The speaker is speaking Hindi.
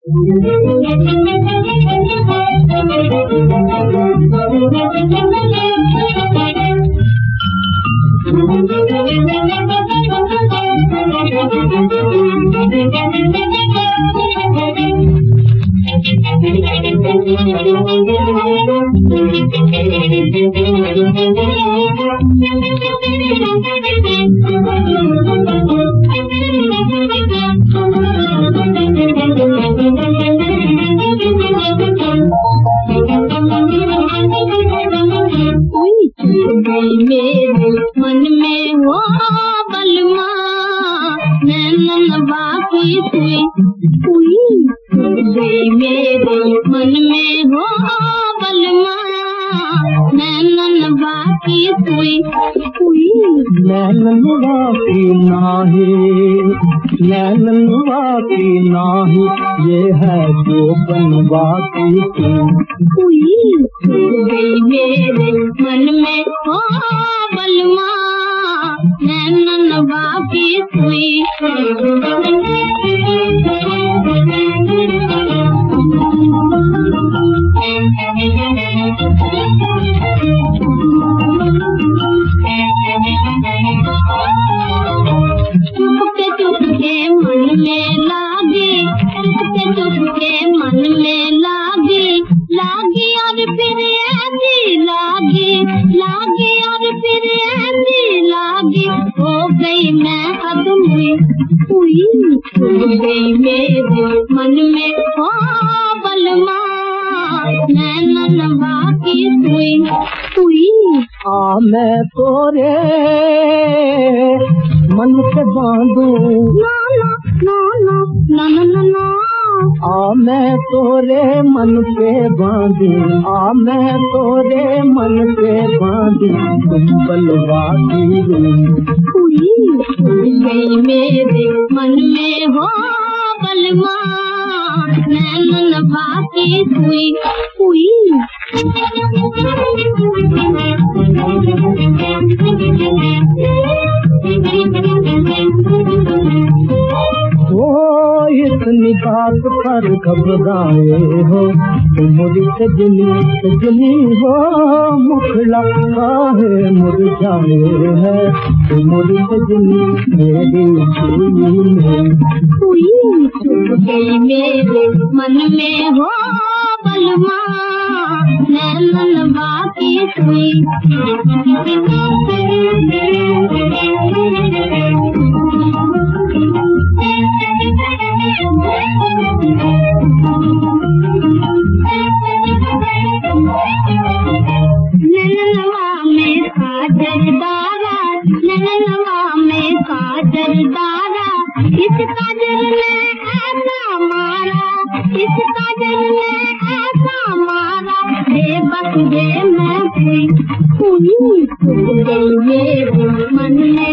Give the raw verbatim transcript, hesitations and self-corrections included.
मेरे मन में हो बलमा नैनन बाकी सुई हुई मेरे मन में हो बलमा नैनन बाकी सुई हुई नैनन बाकी नाही नैनन बाकी नाही ये है जो बन बाकी हुई मेरे मन में हो बलमा नैनन बाकी सुई चुपके चुपके मन में लागी चुपके चुपके मन में लागी लागी और फिर ऐसी लागी लागी और फिर ऐसी लागी हो गई मैं अधूरी हुई गई मेरे मन में हो बलमा नैनन बाकी हुई हुई आ मैं तोरे मन से बांधू ना ना ना ना ना ना ना आ मैं तोरे मन पे बांधू आ मैं तोरे मन पे बांधू तुम बलवाती हुई गई मेरे मन में हो बलमा नैनन बाकी हुई हुई ओ इतनी बात पर घबराए हो मुझ सजनी सजनी हो मुखड़ा काहे मुरझाए है मुझ सजनी मेरी हुई चुप गई मेरे मन में हो बलमा नैनन बाकी हुई नैनवा में काजल दारा नैनवा में काजल दारा इस काजल ने ऐसा मारा इस काजल ने ऐसा मारा बेबस जे मैं हुई हुई मेरे मन में